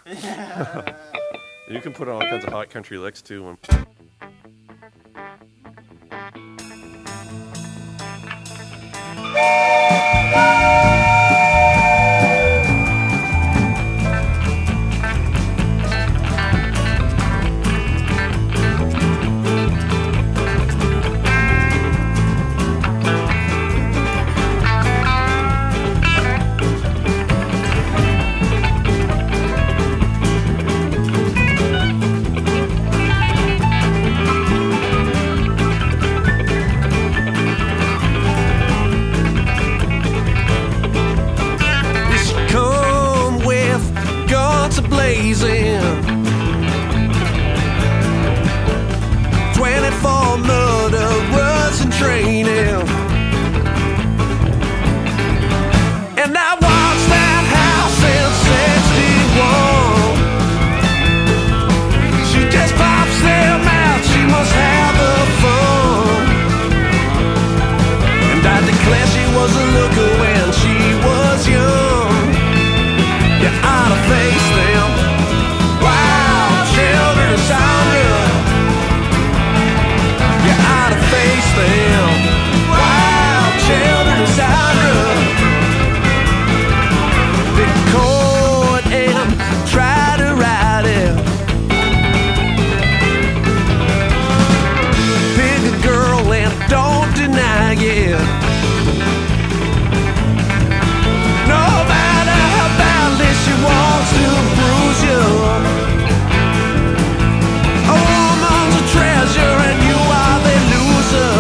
You can put on all kinds of hot country licks too. Blazing 24 murderers in training, and I watched that house in 61. She just pops them out, she must have the fun, and I declare she was a looker when she was young. You ought to face them. Wow, children of Sandra. You ought to face them. Wow, children of Sandra. Big court and try to ride it. Pick a girl and don't deny it. No matter how badly she wants to bruise you, a woman's a treasure and you are the loser.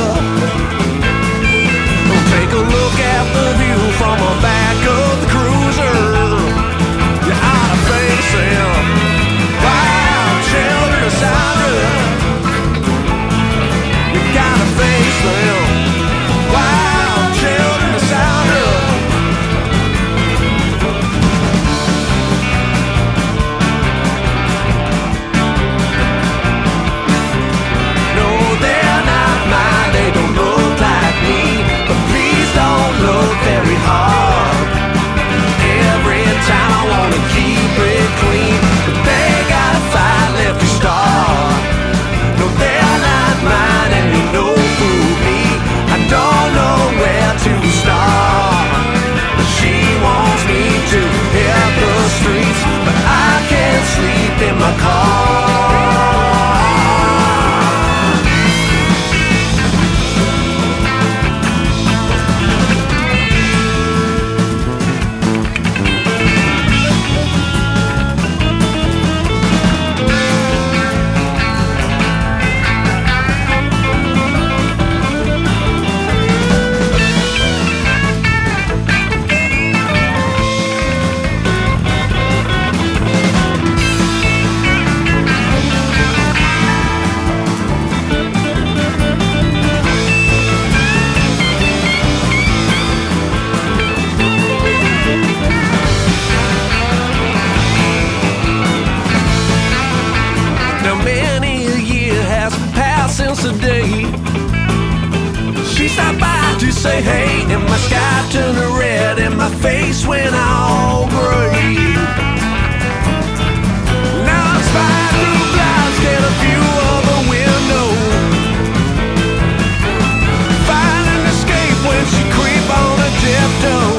Don't take a look at the view from the back of the cruiser. You ought to face them. Wow, children of Sandra. You gotta face them. Wow, children of Sandra. In my car. Since the day she stopped by to say hey, and my sky turned red and my face went all gray. Now I'm spying through clouds, get a view of the window, find an escape when she creep on a tiptoe.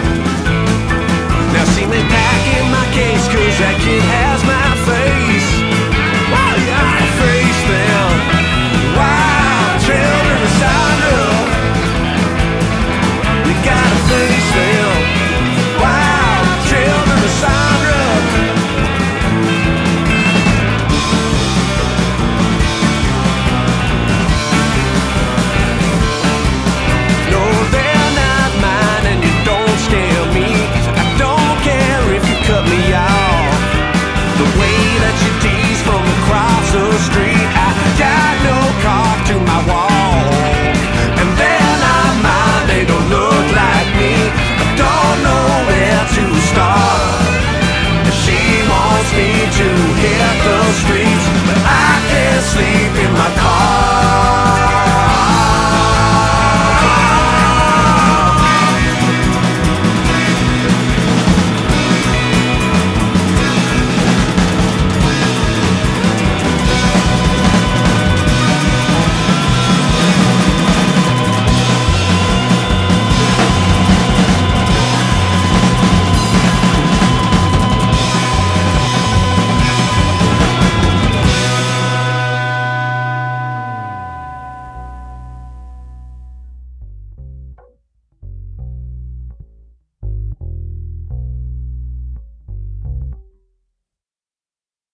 Now see me packing my case, cause that kid has my face. Well, you gotta face them. Wow, children of Sandra. You gotta face them. Wow, children of Sandra. No, they're not mine and you don't scare me. I don't care if you cut me off. The way that you